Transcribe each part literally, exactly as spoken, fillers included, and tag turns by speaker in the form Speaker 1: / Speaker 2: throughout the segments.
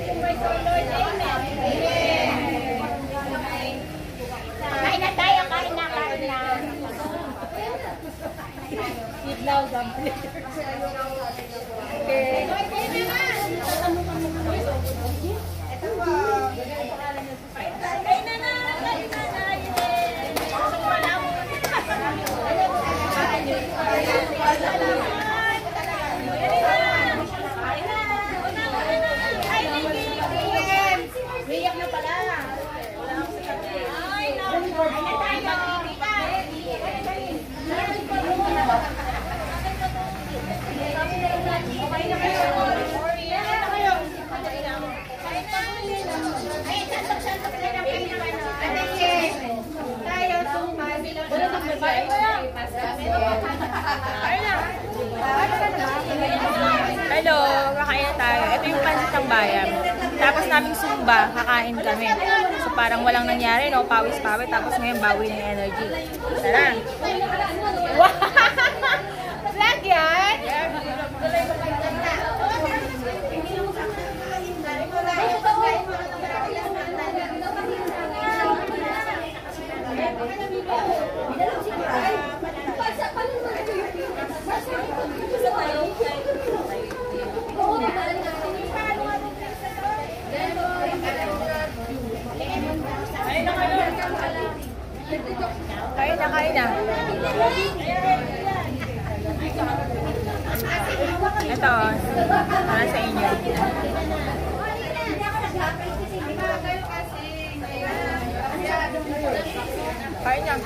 Speaker 1: Kain na tayo, kain na, kain na. Idlaw gampi. Okay. Ito po. Kain na na, kain na na. Biyak na pala. Wala ako sa tabi. Ay, no. Ay, na tayo. Okay na kayo. Okay na kayo. Ay, santok-santok na lang kayo. Ano yun? Tayo, tumas. Wala nang babae.
Speaker 2: Hello, kakain na tayo. Ito yung pansit ng bayan. Tapos naming Zumba, kakain kami. So parang walang nangyari, no? Pawis-pawis. Tapos ngayon bawi ng energy. Tara!
Speaker 1: Wow! Vlog yan?
Speaker 2: Kain na, kain na. Ito, para sa inyo. Kain na.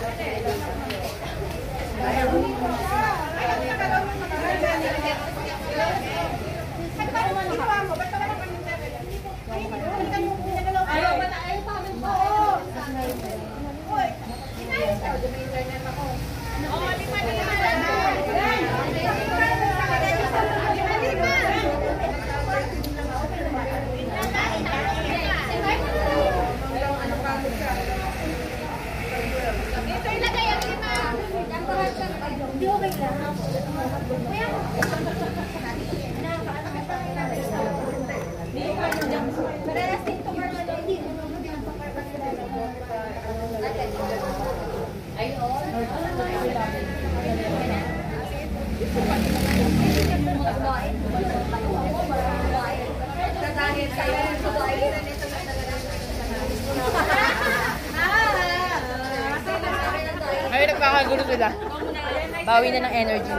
Speaker 2: Ay, nagkakagulo sila. Bawi na ng energy.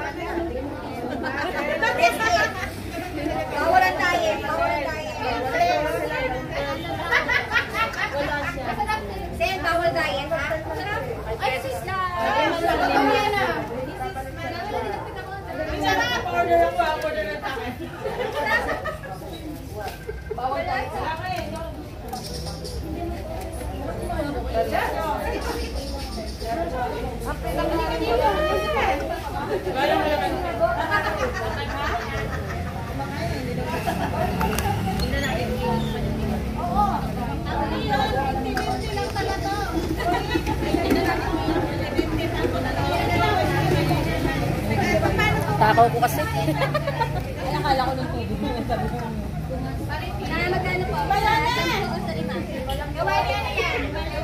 Speaker 1: Bawalan tayo. Bawalan tayo. Sen, bawal diet, ha? Ay, sis na. Sarap. Order ako. Order na tayo. Bawal diet.
Speaker 2: Takaw ko kasi. Akala ko ng tubig. Sabi ko.
Speaker 1: Magkano po? Wala na! Gawain na yan!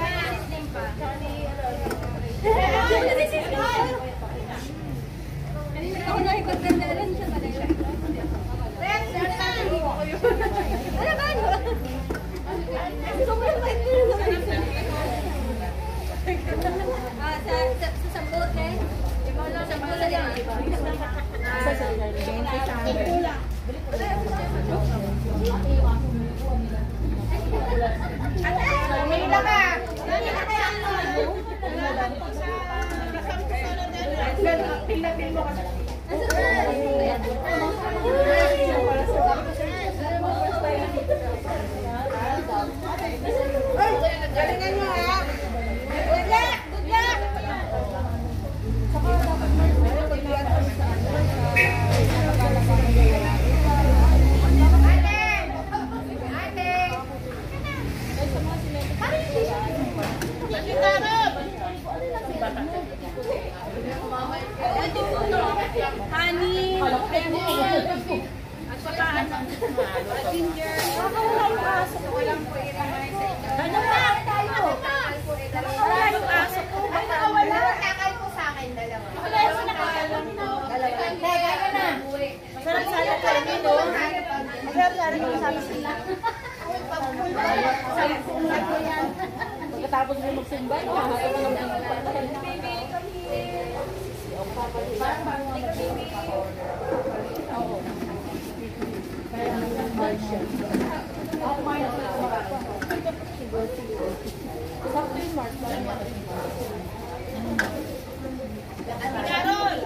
Speaker 1: Ako nakipagkandalan siya pala. Ano ba? Sobrang bait nyo naman. Sa sambot eh? Sa sambot sa yan. Sa sambot. Mahila ka! Pila-pil mo ka. Galingan mo ha! Good luck! Good luck! Honey, at saka ginger.
Speaker 2: Pagkatapos mo magsimba, no? Hahanap ka ng pagkain.
Speaker 1: Carol!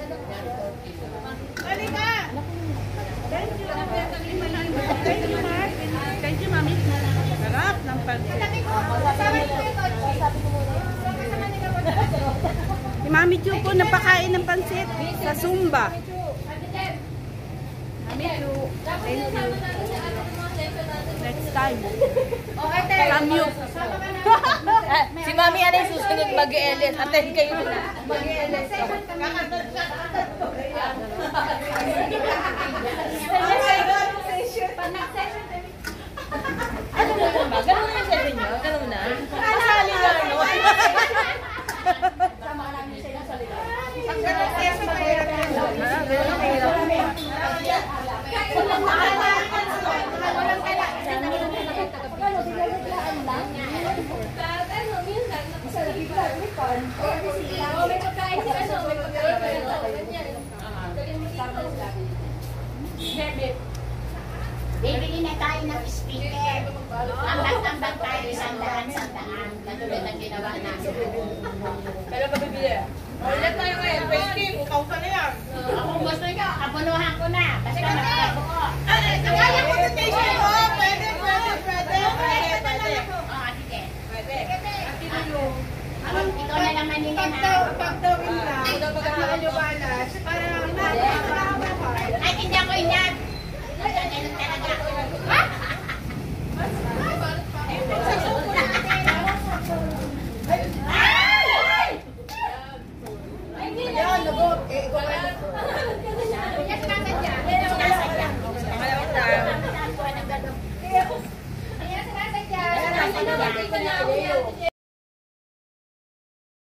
Speaker 1: Halika! Thank you. Thank you, Mark. Thank you, Mami. Sarap ng pansit. Si Mami Chu po napakain ng pansit sa Zumba. Mami Chu, thank you. Next time. Come you.
Speaker 2: Si Mami, ano yung susunod mag-L S? Attend kayo na. Mag-L S. Ano na ba? Ganun na yung session nyo? Ganun na? Kasali na, no?
Speaker 1: Ang ganun session, mahirap yan.
Speaker 2: Ah, ganun ang hirap.
Speaker 3: Bibili na tayo ng speaker. Ambag-ambag tayo isang daan, isang daan. Katulad ng ginawa namin.
Speaker 2: Kailan ka bibili?
Speaker 1: Ulit tayo ngayon, twenty. Bukaw ka na yan.
Speaker 3: Ako gusto nyo, abunuhan ko na. Basta makakabu ko.
Speaker 1: Kaya ko sa station ko. Pwede, pwede, pwede. Pwede, pwede.
Speaker 3: Oo, sige.
Speaker 1: Pwede.
Speaker 3: Ikaw ikaw na lang maningin
Speaker 1: Pag
Speaker 3: ha.
Speaker 1: daw, pag daw ina, pag naliwalas, parang nakakapay.
Speaker 3: Ay, hindi ako inyan. Ganun talaga.
Speaker 1: Ayan, lubog. Eh, ikaw na.
Speaker 2: Pangalawang time.
Speaker 3: Ayan, sinasadya.